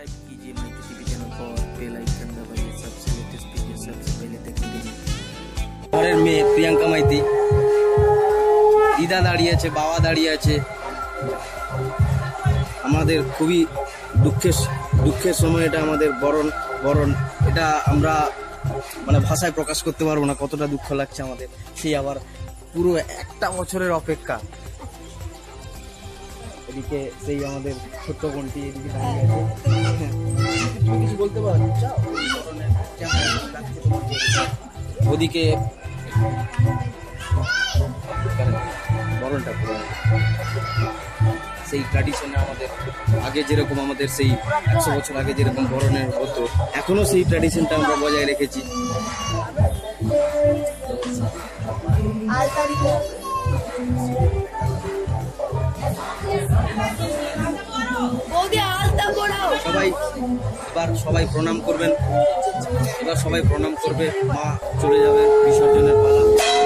Subscribe कीजिए mighty TV channel को और बेल आइकन दबाइए सबसे लेटेस्ट वीडियो सबसे पहले देखने के लिए। ঘরের মেয়ে প্রিয়াঙ্কা মাইতি দিদা দাঁড়িয়ে আছে, বাবা দাঁড়িয়ে আছে। আমাদের খুবই দুঃখের সময় এটা আমাদের বরণ এটা আমরা মানে ভাষায় প্রকাশ করতে পারবো না কতটা দুঃখ লাগছে আমাদের। সেই আবার পুরো একটা বছরের অপেক্ষা। এদিকে সেই আমাদের ছোট্ট বোনটি এদিকে দাঁড়িয়ে আছে। কিছু বলতে পারো? ওদিকে বরণটা পুরো সেই ট্র্যাডিশনে আমাদের আগে যেরকম আমাদের সেই 100 বছর আগে যেরকম বরণের হতো এখনো সেই ট্র্যাডিশনটা আমরা বজায় রেখেছি। সবাই প্রণাম করবেন। এবার সবাই প্রণাম করবে। মা চলে যাবে বিসর্জনের পালা।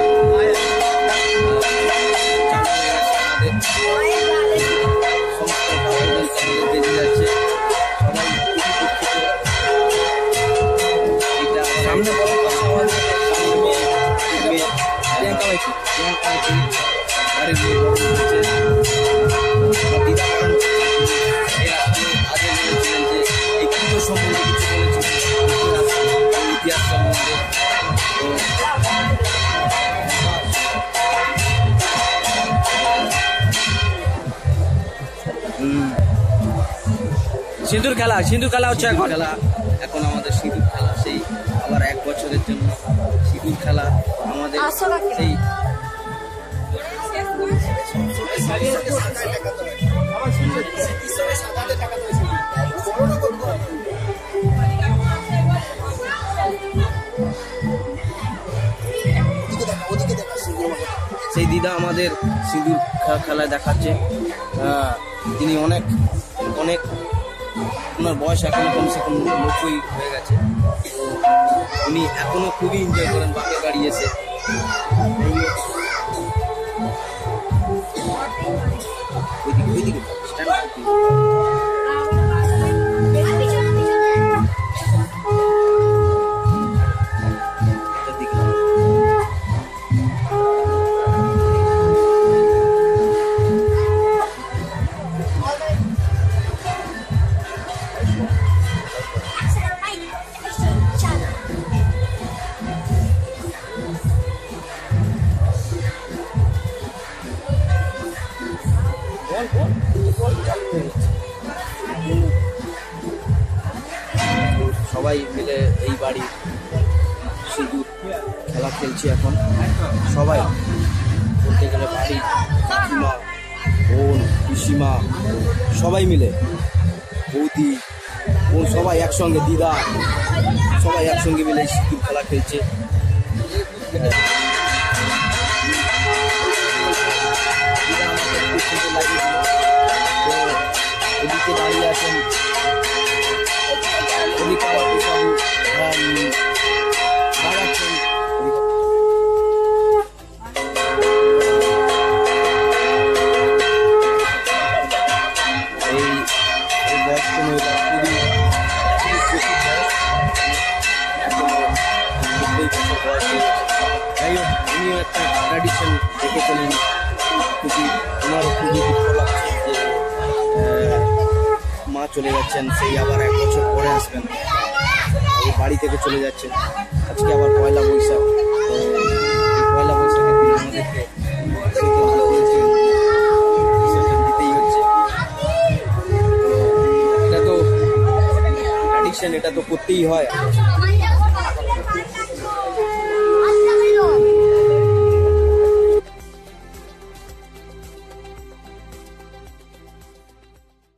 বেজে যাচ্ছে সবাই সামনে সিঁদুর খেলা হচ্ছে এখন আমাদের সিঁদুর খেলা। সেই আবার 1 বছরের জন্য সিঁদুর খেলা আমাদের সেই সেই দিদা আমাদের সিঁদুর খেলা দেখাচ্ছে। তিনি অনেক ওনার বয়স এখনো কমসে কম 90 হয়ে গেছে। উনি এখনো খুবই এনজয় করেন বাপের বাড়ি এসে। সবাই মিলে এই বাড়ি সিঁদুর খেলা খেলছি এখন। সবাই বলতে গেলে বাড়ি কাকিমা, বোন, পিসিমা সবাই মিলে, বৌদি, বোন সবাই একসঙ্গে, দিদা সবাই একসঙ্গে মিলে সিঁদুর খেলা খেলছে। এদিকে দাঁড়িয়ে আছেন উনিও একটা ট্র্যাডিশন দেখে চলেন। ওনারও খুবই দুঃখ লাগছে যে মা চলে যাচ্ছেন, সেই আবার 1 বছর পরে আসবেন, এই বাড়ি থেকে চলে যাচ্ছেন। আজকে আবার পয়লা বৈশাখ, পয়লা বৈশাখের দিন আমাদেরকে দিতেই হচ্ছে। এটা তো ট্র্যাডিশন, এটা তো করতেই হয়।